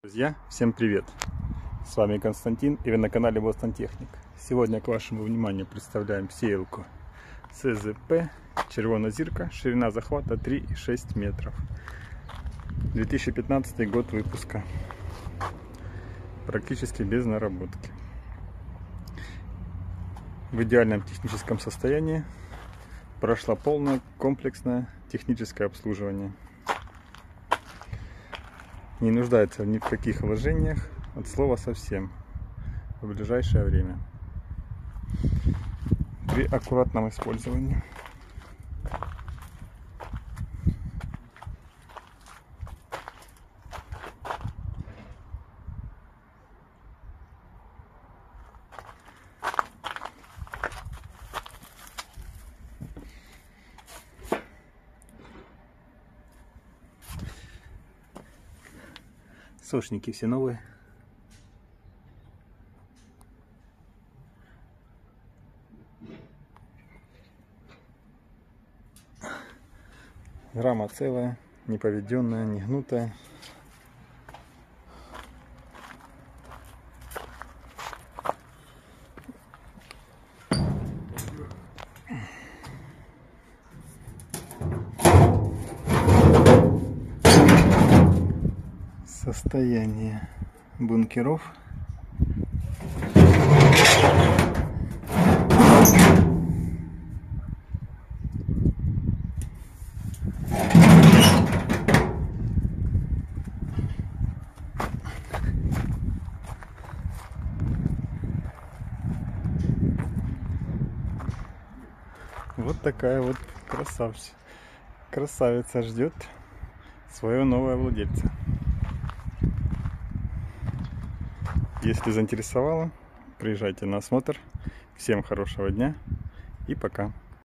Друзья, всем привет! С вами Константин, и вы на канале Boston Technic. Сегодня к вашему вниманию представляем сеялку СЗП Червона Зірка, ширина захвата 3,6 метров. 2015 год выпуска. Практически без наработки. В идеальном техническом состоянии. Прошла полное комплексное техническое обслуживание. Не нуждается ни в каких вложениях, от слова совсем, в ближайшее время, при аккуратном использовании. Сошники все новые. Рама целая, не поведенная, не гнутая. Состояние бункеров. Вот такая вот красавица ждет своего нового владельца. Если заинтересовало, приезжайте на осмотр. Всем хорошего дня и пока.